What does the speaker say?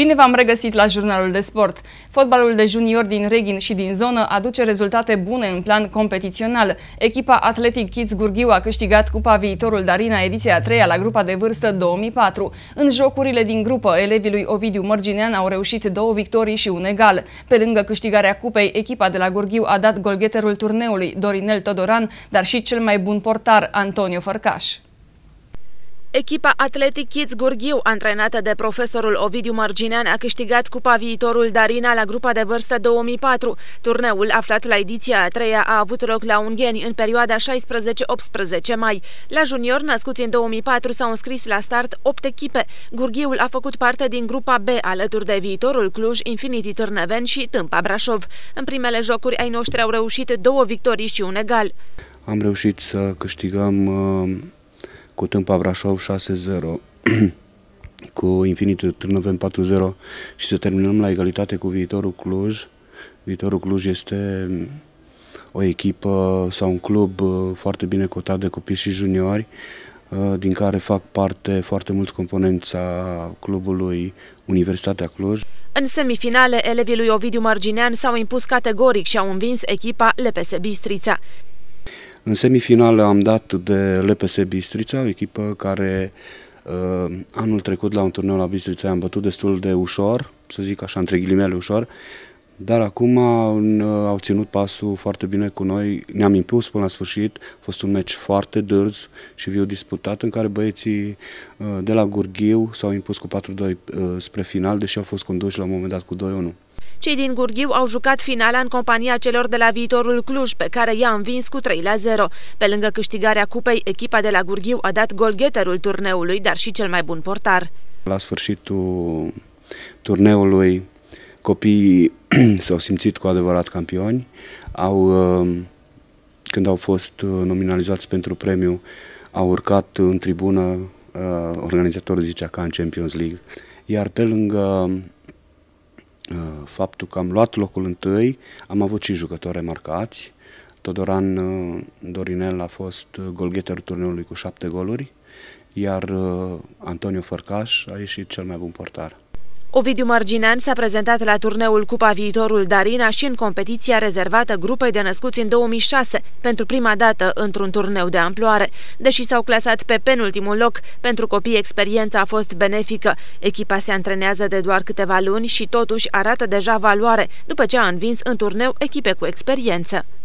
Bine v-am regăsit la Jurnalul de Sport. Fotbalul de junior din Reghin și din zonă aduce rezultate bune în plan competițional. Echipa Athletic Kids Gurghiu a câștigat Cupa Viitorul Darina ediția a 3-a la grupa de vârstă 2004. În jocurile din grupă, elevii lui Ovidiu Mărginean au reușit 2 victorii și un egal. Pe lângă câștigarea cupei, echipa de la Gurghiu a dat golgheterul turneului, Dorinel Todoran, dar și cel mai bun portar, Antonio Fărcaș. Echipa Athletic Kids Gurghiu, antrenată de profesorul Ovidiu Mărginean, a câștigat Cupa Viitorul Darina la grupa de vârstă 2004. Turneul, aflat la ediția a 3-a, a avut loc la Ungheni în perioada 16-18 mai. La junior, născuți în 2004, s-au înscris la start 8 echipe. Gurghiul a făcut parte din grupa B, alături de Viitorul Cluj, Infinity Târnăveni și Tâmpa Brașov. În primele jocuri, ai noștri au reușit 2 victorii și un egal. Am reușit să câștigăm cu Tâmpa Brașov 6-0, cu Infinity Târnăveni 4-0 și să terminăm la egalitate cu Viitorul Cluj. Viitorul Cluj este o echipă sau un club foarte bine cotat de copii și juniori, din care fac parte foarte mulți componenți a clubului Universitatea Cluj. În semifinale, elevii lui Ovidiu Mărginean s-au impus categoric și au învins echipa LPS Bistrița. În semifinală am dat de LPS Bistrița, o echipă care anul trecut la un turneu la Bistrița am bătut destul de ușor, să zic așa, între ghilimele ușor, dar acum au ținut pasul foarte bine cu noi, ne-am impus până la sfârșit, a fost un meci foarte dârz și viu disputat în care băieții de la Gurghiu s-au impus cu 4-2 spre final, deși au fost conduși la un moment dat cu 2-1. Cei din Gurghiu au jucat finala în compania celor de la Viitorul Cluj, pe care i-a învins cu 3-0. Pe lângă câștigarea cupei, echipa de la Gurghiu a dat golgheterul turneului, dar și cel mai bun portar. La sfârșitul turneului, copiii s-au simțit cu adevărat campioni. Când au fost nominalizați pentru premiu, au urcat în tribună, organizatorul zicea ca în Champions League. Iar pe lângă faptul că am luat locul întâi, am avut și jucători remarcați. Todoran Dorinel a fost golgheterul turneului cu 7 goluri, iar Antonio Fărcaș a ieșit cel mai bun portar. Ovidiu Mărginean s-a prezentat la turneul Cupa Viitorul Darina și în competiția rezervată grupei de născuți în 2006, pentru prima dată într-un turneu de amploare. Deși s-au clasat pe penultimul loc, pentru copii experiența a fost benefică. Echipa se antrenează de doar câteva luni și totuși arată deja valoare, după ce a învins în turneu echipe cu experiență.